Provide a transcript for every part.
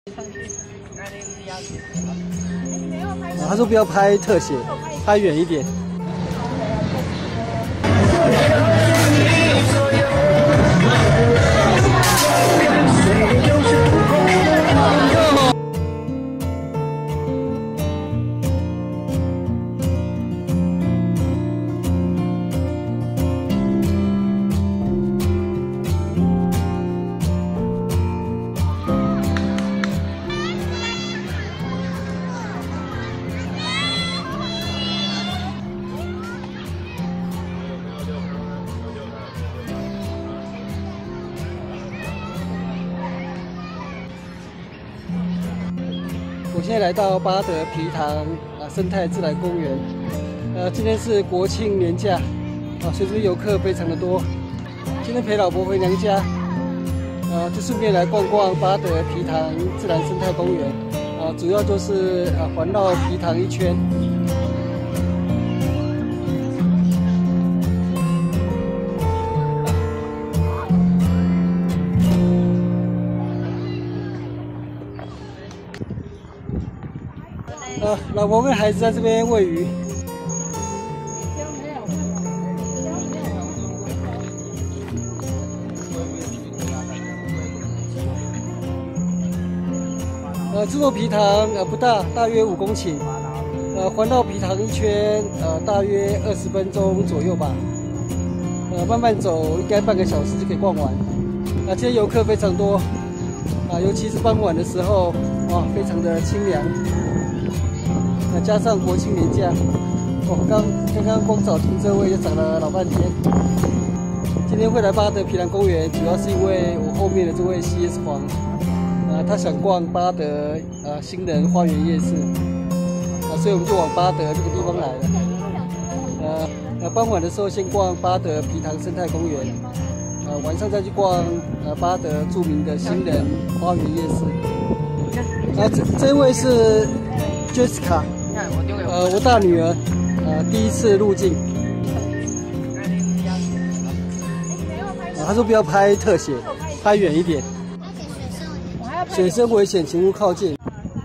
他说不要拍特写，拍远一点。我现在来到巴德皮塘生态自然公园。今天是国庆年假所以这边游客非常的多。今天陪老婆回娘家，就顺便来逛逛巴德皮塘自然生态公园。主要就是环绕皮塘一圈。老婆跟孩子在这边喂鱼。这座皮塘不大，大约5公顷。环绕皮塘一圈大约20分钟左右吧。慢慢走应该半个小时就可以逛完。今天游客非常多尤其是傍晚的时候非常的清凉。加上国庆年假，刚刚光找停车位就找了老半天。今天会来巴德皮塘公园，主要是因为我后面的这位 CS 黄，他想逛巴德新人花园夜市，所以我们就往巴德这个地方来了。傍晚的时候先逛巴德皮塘生态公园，晚上再去逛巴德著名的新人花园夜市。这位是 Jessica。我大女儿，第一次入境，她说不要拍特写，拍远一点，水深危险，请勿靠近。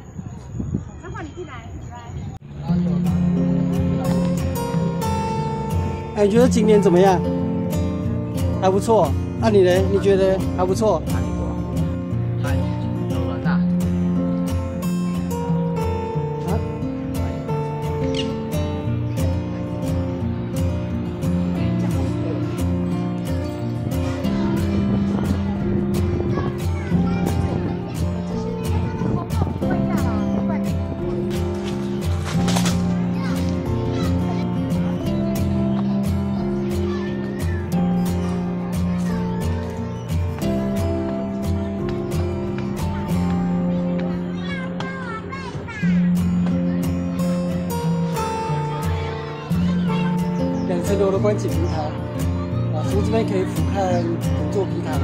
你觉得景点怎么样？还不错。你呢？你觉得还不错？2层楼的观景平台，从这边可以俯瞰整座皮塘。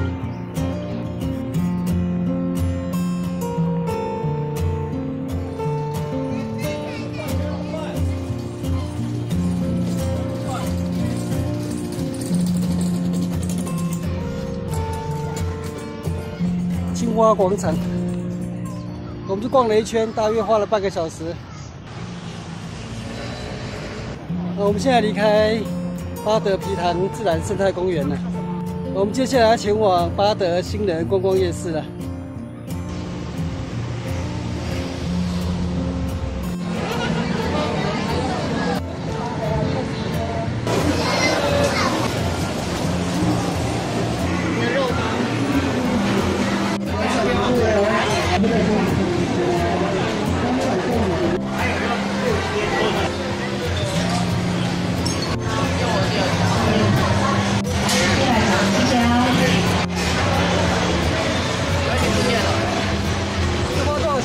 青花广场，我们就逛了一圈，大约花了半个小时。我们现在离开巴德皮塘自然生态公园了，我们接下来要前往巴德新人观光夜市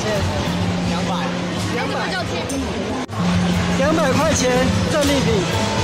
了。200块钱战利品。